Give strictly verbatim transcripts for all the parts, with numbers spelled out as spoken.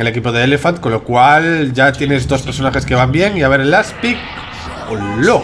el equipo de Elephant, con lo cual ya tienes dos personajes que van bien. Y a ver el last pick. ¡Hola!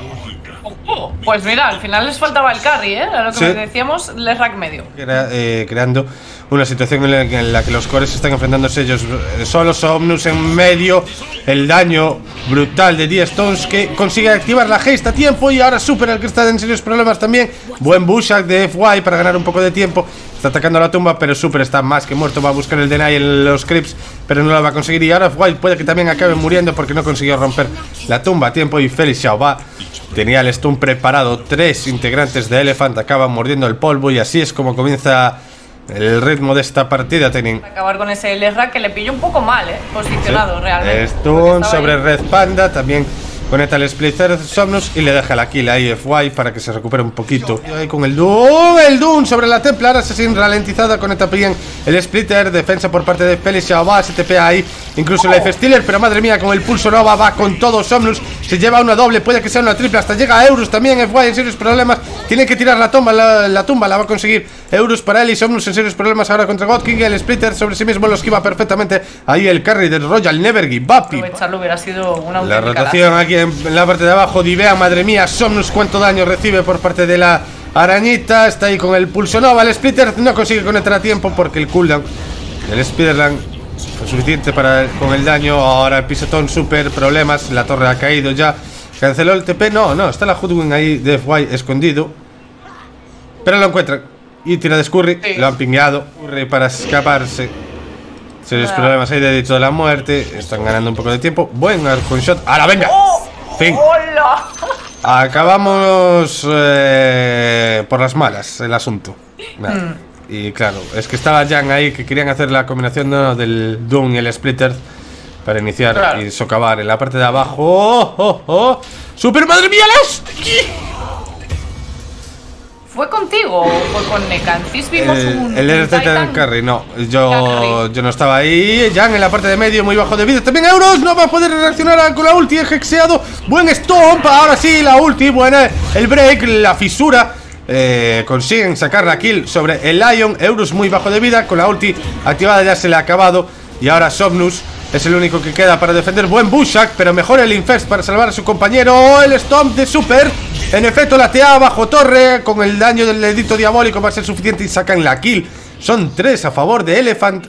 Oh, pues mira, al final les faltaba el carry, ¿eh? A lo que sí. decíamos, les rack medio. Era, eh, creando una situación en la, en la que los cores están enfrentándose ellos solos. Somnus en medio. El daño brutal de D Stones, que consigue activar la haste a tiempo. Y ahora Super, el que está en serios problemas también. Buen Bushak de F Y para ganar un poco de tiempo. Está atacando a la tumba, pero Super está más que muerto. Va a buscar el deny en los creeps, pero no la va a conseguir. Y ahora F Y puede que también acabe muriendo porque no consiguió romper la tumba a tiempo. Y Felix Xiao va. Tenía el stun preparado. Tres integrantes de Elephant acaban mordiendo el polvo. Y así es como comienza el ritmo de esta partida. Tienen acabar con ese L-Rack que le pilló un poco mal, eh, posicionado, sí. Realmente. Stun sobre ahí. Red Panda. También conecta el Splitter Somnus y le deja la kill ahí F Y para que se recupere un poquito. Y ahí con el Doom, el Doom sobre la Templar Assassin ralentizada. Conecta bien el Splitter. Defensa por parte de Felix Xiao. Va, S T P ahí. Incluso oh. Life Stealer, pero madre mía, con el pulso Nova va con todo Somnus. Se lleva una doble, puede que sea una triple. Hasta llega a Eurus también. F Y en serios problemas. Tiene que tirar la tumba, la, la tumba la va a conseguir Eurus para él. Y Somnus en serios problemas ahora contra God King. El Splitter sobre sí mismo lo esquiva perfectamente. Ahí el carry del Royal Never Give Up. Aprovecharlo hubiera sido una la rotación aquí en, en la parte de abajo. Divea, madre mía, Somnus cuánto daño recibe por parte de la arañita. Está ahí con el pulso Nova. El Splitter no consigue conectar a tiempo porque el cooldown del Spiderland fue suficiente para con el daño. Ahora el pisotón Super, problemas. La torre ha caído ya. Canceló el T P. No, no, está la Hoodwing ahí de F Y escondido. Pero lo encuentran. Y tira de Scurry. Sí. Lo han pingueado. Scurry para escaparse. Serios problemas ahí de dicho de la muerte. Están ganando un poco de tiempo. Buen Arcon Shot. ¡Ahora venga! ¡Oh! Fin. ¡Hola! Acabamos eh, por las malas el asunto. Nada. Mm. Y claro, es que estaba Jan ahí que querían hacer la combinación ¿no? del Doom y el Splitter para iniciar claro. y socavar en la parte de abajo. ¡Oh, oh, oh! ¡Super madre mía! ¡Las! ¿Fue contigo o fue con Necancis? Vimos eh, un. El R T en carry, no. Yo, yo no estaba ahí. Jan en la parte de medio, muy bajo de vida. También Euros no va a poder reaccionar con la ulti. Hexeado. Buen stomp. Ahora sí, la ulti. Buena. El break, la fisura. Eh, consiguen sacar la kill sobre el Lion. Eurus muy bajo de vida. Con la ulti activada ya se le ha acabado. Y ahora Somnus es el único que queda para defender. Buen Bushak, pero mejor el Infest para salvar a su compañero. El Stomp de Super. En efecto, la T A bajo torre. Con el daño del dedito diabólico va a ser suficiente y sacan la kill. Son tres a favor de Elephant.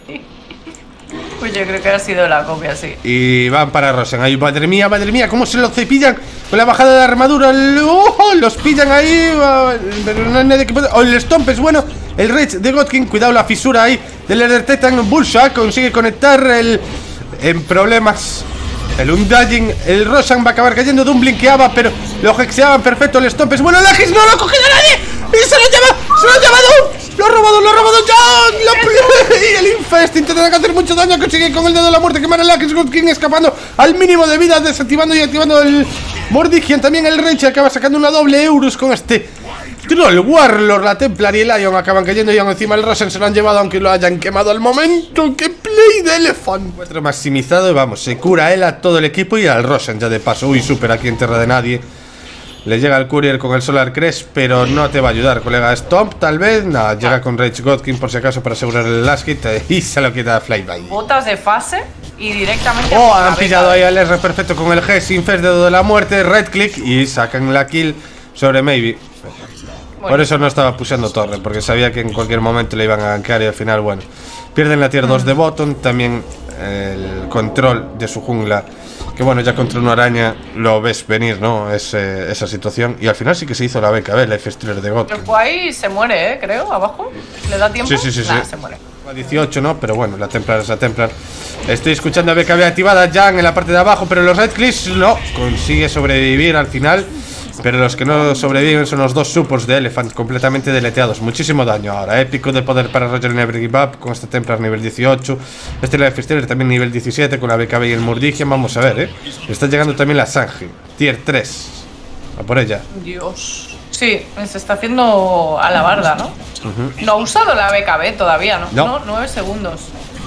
Pues yo creo que ha sido la copia, sí. Y van para Rosen. Ay, madre mía, madre mía, cómo se los cepillan con la bajada de armadura. ¡Oh! Los pillan ahí. Pero no hay nadie que pueda. Oh, el Stomp es bueno. El Rage de God King. Cuidado la fisura ahí del Ender Titan. Bullshot consigue conectar el. En problemas. El Undying. El Roshan va a acabar cayendo de un blinkeaba, pero lo hexeaban perfecto. El Stomp es bueno. El Aegis no lo ha cogido nadie. Y se lo lleva. Se lo ha llevado. Lo ha robado, lo ha robado John. Lo... Y el Infest intenta hacer mucho daño. Consigue con el dedo de la muerte quemar el Aegis. God King escapando al mínimo de vida. Desactivando y activando el Mordigian. También el Rage acaba sacando una doble Eurus con este Troll Warlord. La Templar y el Lion acaban cayendo y aún encima el Rosen se lo han llevado, aunque lo hayan quemado al momento. ¡Qué play de Elephant! Encuentro maximizado y vamos, se cura a él, a todo el equipo y al Rosen ya de paso. Uy, Super aquí en tierra de nadie. Le llega el Courier con el Solar Crest, pero no te va a ayudar, colega. Stomp, tal vez. Nada, llega con Rage Godkin por si acaso para asegurar el last hit y se lo quita Flyby. Botas de fase y directamente. Oh, han pillado ahí al R perfecto con el G sin First dedo de la muerte. Red click y sacan la kill sobre Maybe. Bueno. Por eso no estaba pusheando torre, porque sabía que en cualquier momento le iban a gankear y al final, bueno. Pierden la tier dos de bottom, también el control de su jungla. Que bueno, ya contra una araña lo ves venir, ¿no? Es, eh, esa situación. Y al final sí que se hizo la B K B, la Life Stealer de God. El Guay se muere, ¿eh? Creo, abajo. ¿Le da tiempo? Sí, sí, sí. Nah, sí. se muere. A dieciocho, ¿no? Pero bueno, la Templar es la Templar. Estoy escuchando a B K B activada Jan en la parte de abajo, pero los Red Clicks no. Consigue sobrevivir al final. Pero los que no sobreviven son los dos supports de Elephant completamente deleteados. Muchísimo daño ahora. Épico de poder para Roger Never Give Up con este Templar nivel dieciocho. Este Life Stealer también nivel diecisiete con la B K B y el Mordigian. Vamos a ver, ¿eh? Está llegando también la Sanji. Tier tres. A por ella. Dios. Sí, se está haciendo a la barda, ¿no? Uh-huh. No ha usado la B K B todavía, ¿no? No, no nueve segundos.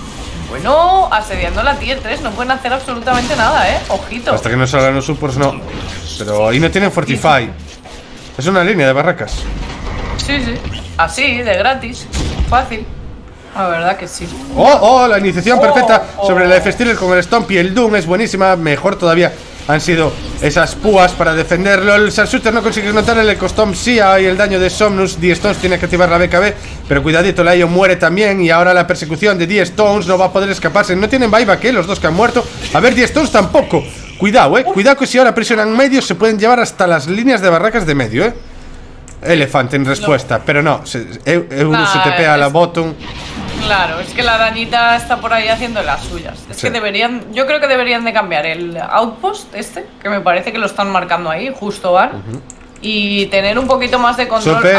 Bueno, asediando la tier tres, no pueden hacer absolutamente nada, ¿eh? Ojito. Hasta que no salgan los supports, no. Pero ahí no tienen Fortify. Es una línea de barracas. Sí, sí. Así, de gratis. Fácil. La verdad que sí. Oh, oh, la iniciación oh, perfecta oh. sobre la F-Stealer con el Stomp y el Doom es buenísima. Mejor todavía han sido esas púas para defenderlo. El Sharpshooter no consigue notar el Ecostomp, sí hay el daño de Somnus. D-Stones tiene que activar la B K B, pero cuidadito, la Ion muere también. Y ahora la persecución de D-Stones no va a poder escaparse. No tienen buyback, ¿eh? Los dos que han muerto. A ver, D-Stones tampoco. Cuidado, eh, cuidado que si ahora presionan medio se pueden llevar hasta las líneas de barracas de medio, eh. Elephant en respuesta, no. Pero no, se, Euro nah, se tepea a la bottom. Claro, es que la dañita está por ahí haciendo las suyas. Es sí. que deberían, yo creo que deberían de cambiar el outpost este, que me parece que lo están marcando ahí, justo Bar, uh-huh. y tener un poquito más de control. Super,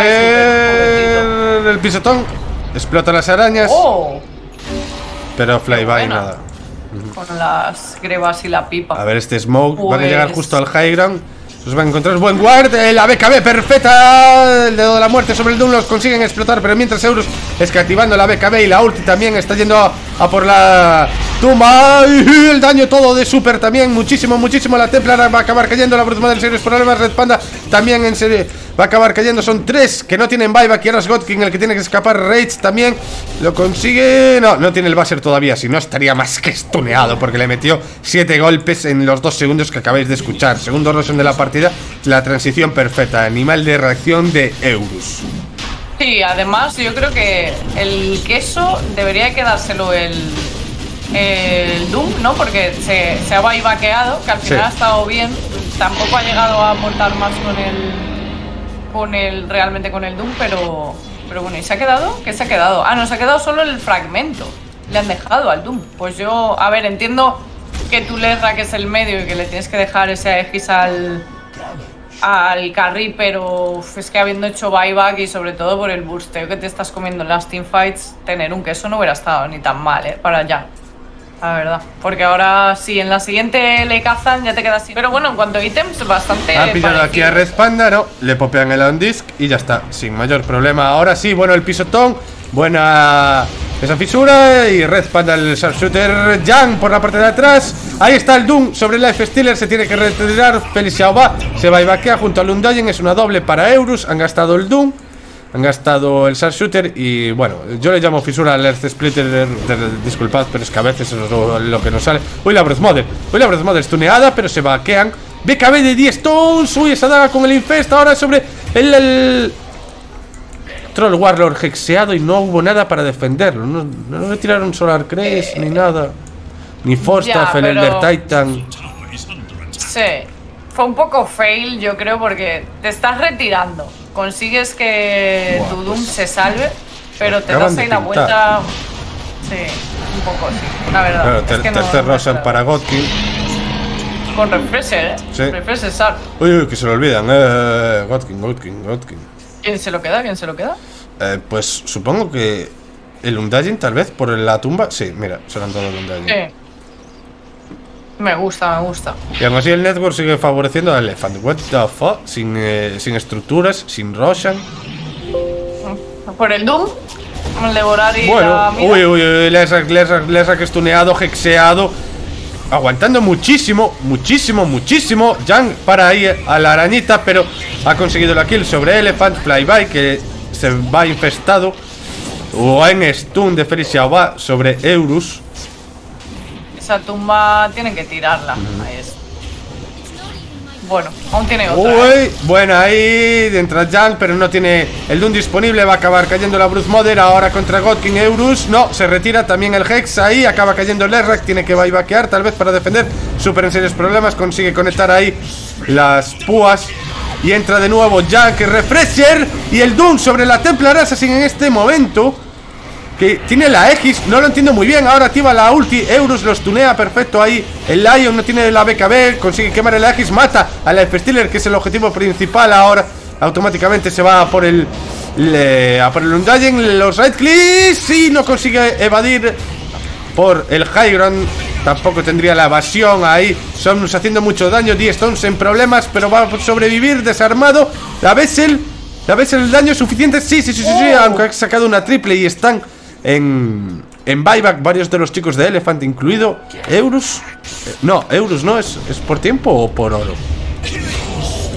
Ay, super el pisotón, explota las arañas, oh. pero flyby nada. Uh-huh. Con las grebas y la pipa. A ver, este smoke, pues... van a llegar justo al high ground. Los va a encontrar buen guard, la B K B perfecta. El dedo de la muerte sobre el Doom, los consiguen explotar. Pero mientras Eurus es que activando la B K B y la ulti también está yendo a, a por la tumba. Y el daño todo de Super también, muchísimo, muchísimo. La Templar va a acabar cayendo, la Bruce Model serios problemas. Red Panda también en serio va a acabar cayendo. Son tres que no tienen buyback y ahora es Godkin el que tiene que escapar. Rage también lo consigue. No, no tiene el buzzer todavía, si no estaría más que stuneado porque le metió siete golpes en los dos segundos que acabáis de escuchar. Segundo Roshan de la partida. La transición perfecta, animal de reacción de Eurus. Sí, además yo creo que el queso debería quedárselo el, el Doom, ¿no? Porque se, se ha buybaqueado, que al final sí. ha estado bien. Tampoco ha llegado a aportar más con el con el realmente con el Doom, pero pero bueno, ¿y se ha quedado? ¿Qué se ha quedado? Ah, no, se ha quedado solo el fragmento. Le han dejado al Doom. Pues yo, a ver, entiendo que tú le que es el medio y que le tienes que dejar ese Aegis al al carry, pero uf, es que habiendo hecho buyback y sobre todo por el bursteo que te estás comiendo en las teamfights, tener un queso no hubiera estado ni tan mal, eh, para allá, la verdad, porque ahora sí, en la siguiente le cazan, ya te quedas sin. Pero bueno, en cuanto a ítems, bastante ha pillado aquí a Red Panda, no, le popean el on disc y ya está, sin mayor problema. Ahora sí, bueno, el pisotón, buena esa fisura y Red Panda el Sharpshooter. Yang por la parte de atrás. Ahí está el Doom sobre la F-Stealer. Se tiene que retirar. Felicia va. Se va y vaquea junto al Undying. Es una doble para Eurus. Han gastado el Doom. Han gastado el Sharpshooter. Y bueno, yo le llamo fisura al Earth Splitter. De, de, de, disculpad, pero es que a veces es lo, lo que nos sale. Uy, la Breath Mother. Uy, la Breath Mother stuneada, pero se vaquean. B K B de D-Stones. Uy, esa daga con el Infest. Ahora sobre el... el Troll Warlord hexeado y no hubo nada para defenderlo. No, no le tiraron Solar Crest eh, ni nada. Ni Forstaff, el Elder Titan. Sí, fue un poco fail, yo creo, porque te estás retirando. Consigues que Buah, tu Doom pues, se salve, pero te das ahí la vuelta. Sí, un poco sí, la verdad. Claro, ter es que tercer no, Roshan no para Godkin. Con Refresher, eh. Sí. Refresher Sharp. Uy, uy, que se lo olvidan. Eh, Godkin, Godkin, Godkin. ¿Quién se lo queda? ¿Quién se lo queda? Eh, pues supongo que el Undying, tal vez, por la tumba. Sí, mira, se lo han dado el Undying. Sí. Me gusta, me gusta. Y aún así el network sigue favoreciendo al Elephant. What the fuck? Sin, eh, sin estructuras, sin Roshan. Por el Doom, el devorar y bueno, la uy, uy, uy, Lesrak, Lesrak, Lesrak estuneado, hexeado. Aguantando muchísimo, muchísimo, muchísimo. Yang para ahí a la arañita, pero ha conseguido la kill sobre Elephant. Flyby que se va infestado. O en stun de Felicia va sobre Eurus. Esa tumba tienen que tirarla. Mm. Ahí es. Bueno, aún tiene otra. Uy, ¿eh? Buena ahí. Entra Yang, pero no tiene el Doom disponible. Va a acabar cayendo la Bruce Mother. Ahora contra Godkin Eurus. No, se retira también el Hex ahí. Acaba cayendo el Lesrak. Tiene que buybaquear tal vez para defender. Super en serios problemas. Consigue conectar ahí las púas. Y entra de nuevo Yang, Refresher. Y el Doom sobre la Templar Assassin en este momento. Que tiene la Aegis, no lo entiendo muy bien. Ahora activa la ulti, Eurus los tunea perfecto ahí. El Lion no tiene la B K B, consigue quemar el Aegis, mata a la F-Stealer, que es el objetivo principal. Ahora automáticamente se va a por el le, a por el Undying. Los right clicks y no consigue evadir por el high ground. Tampoco tendría la evasión ahí. Somnus haciendo mucho daño, D-Stones en problemas, pero va a sobrevivir desarmado. La Vessel, la Vessel el daño es suficiente. Sí, sí, sí, sí, sí, aunque ha sacado una triple y están En, en buyback varios de los chicos de Elephant, incluido Eurus. eh, No, Eurus no, ¿es, ¿es por tiempo o por oro?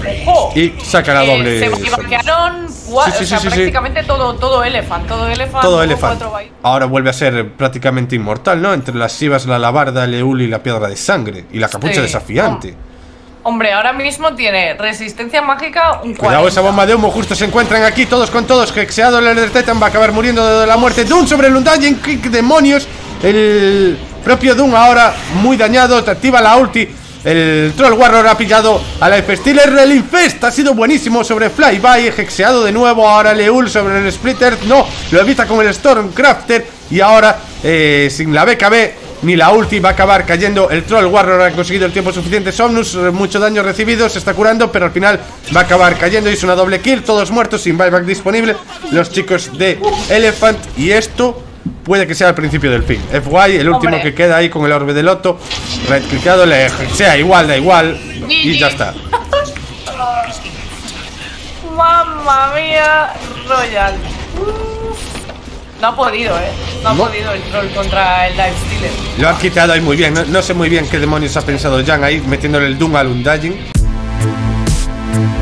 ¡Ojo! Y saca la doble. Eh, se vaquearon sí, sí, o sea, sí, sí, prácticamente sí. todo, todo Elephant, todo Elephant. Todo Elephant. Ahora vuelve a ser prácticamente inmortal, ¿no? Entre las Shivas, la alabarda, el Eul y la piedra de sangre. Y la capucha sí. desafiante. Oh. Hombre, ahora mismo tiene resistencia mágica un cuarenta. Cuidado, esa bomba de humo, justo se encuentran aquí todos con todos. Hexeado, el Elder Titan va a acabar muriendo de la muerte. Doom sobre el Undying, Kick, demonios. El propio Doom ahora muy dañado, activa la ulti. El Troll Warrior ha pillado a la F-Stealer. El Infest ha sido buenísimo sobre Flyby. Hexeado de nuevo, ahora Leul sobre el Splitter. No, lo evita con el Stormcrafter. Y ahora, eh, sin la B K B ni la ulti, va a acabar cayendo. El Troll Warrior ha conseguido el tiempo suficiente. Somnus, mucho daño recibido, se está curando, pero al final va a acabar cayendo. Hizo una doble kill, todos muertos, sin buyback disponible. Los chicos de Elephant. Y esto puede que sea el principio del fin. F Y, el último Hombre. que queda ahí con el orbe de loto. Right clicado, le sea igual, da igual. Y ya está. Mamma mía, Royal. No ha podido, eh. No ha no. podido el troll contra el Lifestealer. Lo ha quitado ahí muy bien. No, no sé muy bien qué demonios ha pensado Jan ahí, metiéndole el Doom al Undying.